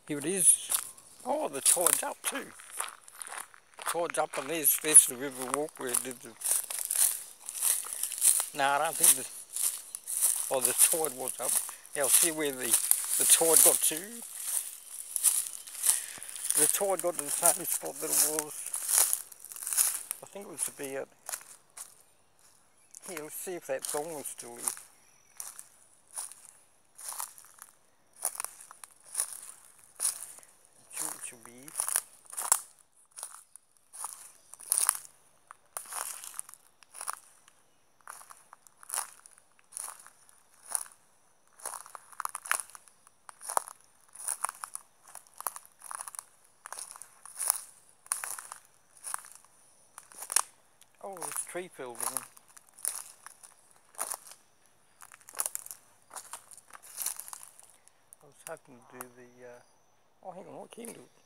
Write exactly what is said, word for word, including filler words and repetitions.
Here it is. Oh, the tide's up too. Tide's up and there's, there's the river walk where it did the... No, I don't think the... Oh, the tide was up. Now see where the, the tide got to. The tide got to the same spot that it was. I think it was about... Here, let's see if that thong is still here. It should be. Oh, there's tree felled in. I was hoping to do the, uh, oh hang on, I can do it.